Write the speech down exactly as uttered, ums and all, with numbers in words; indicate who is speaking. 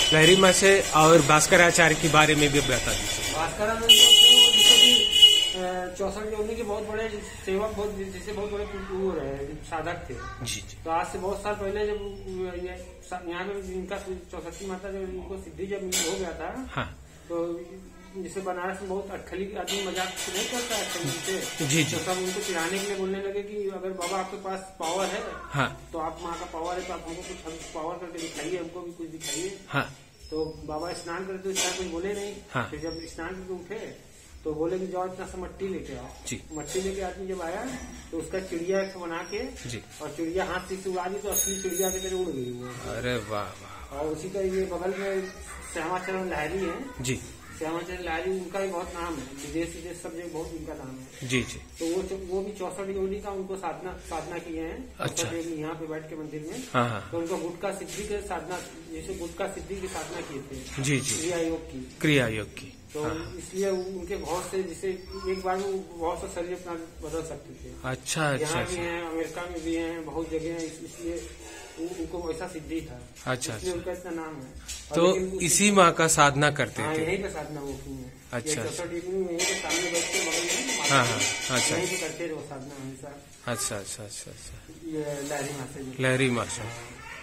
Speaker 1: लहरी माँ से और भास्कराचार्य के बारे में भी बता दीजिए।
Speaker 2: भास्करानंद जैसे कि चौसठ योगी के बहुत बड़े सेवक, बहुत जैसे बहुत बड़े वो रहे साधक थे
Speaker 1: जी जी।
Speaker 2: तो आज से बहुत साल पहले जब ये यहाँ पे इनका चौसठी माता जब इनको सिद्धि जब हो गया था, हाँ। तो जिसे बनारस में बहुत अटखली आदमी मजाक नहीं करता है से, जी जी। तो सब उनको चिढ़ाने के लिए बोलने लगे कि अगर बाबा आपके पास पावर है, हाँ। तो आप माँ का पावर है तो आप हमको कुछ पावर करके दिखाइए, हमको भी कुछ दिखाइए, हाँ। तो बाबा स्नान करते तो स्नान कुछ बोले नहीं, हाँ। फिर जब स्नान करके उठे तो बोले कि जाओ इतना सा मट्टी लेके आओ, मट्टी लेके आदमी जब आया तो उसका चिड़िया बना के जी। और चिड़िया हाथ से उड़ा दी तो असली चिड़िया के तरह उड़ गई वो। अरे वाह। और उसी का ये बगल में श्यामाचरण लहरी है जी, श्यामाचरण लहरी उनका भी बहुत नाम है, विदेश विदेश सब जगह बहुत उनका नाम है जी जी। तो वो वो भी चौसठ योगी का उनको साधना साधना किए हैं, अच्छा। यहाँ पे बैठ के मंदिर में, हाँ हाँ। तो उनको गुटका सिद्धि के साधना, जैसे गुटका सिद्धि की साधना किए थे जी जी, क्रिया योग की, क्रिया योग की। तो हाँ। इसलिए उनके बहुत से, जिसे एक बार में बहुत सा शरीर अपना बदल सकते थे, अच्छा अच्छा। यहाँ भी हैं, अमेरिका में भी हैं, बहुत जगह है, इसलिए उनको वैसा सिद्धि था, अच्छा अच्छा। उनका इतना नाम है।
Speaker 1: तो इसी माँ का साधना करते थे,
Speaker 2: यही पे साधना वो की है, अच्छा अच्छा। यही पे सामने बैठ के बगल में,
Speaker 1: हाँ हाँ, अच्छा,
Speaker 2: यही पे करते रहो साधना हमेशा,
Speaker 1: अच्छा अच्छा अच्छा अच्छा।
Speaker 2: ये लहरी माँ से,
Speaker 1: लहरी माँ से।